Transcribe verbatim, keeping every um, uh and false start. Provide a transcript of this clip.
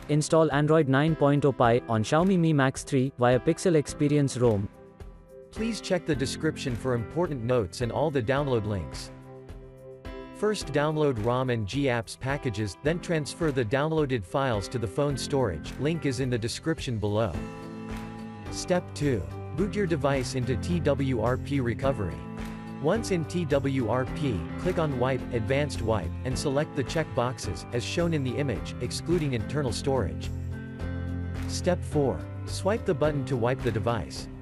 Install Android nine point oh Pie on Xiaomi Mi Max three via Pixel Experience ROM. Please check the description for important notes and all the download links. First download ROM and GApps packages, then transfer the downloaded files to the phone storage, link is in the description below. Step two. Boot your device into T W R P recovery. Once in T W R P, click on Wipe, Advanced Wipe, and select the check boxes, as shown in the image, excluding internal storage. Step four. Swipe the button to wipe the device.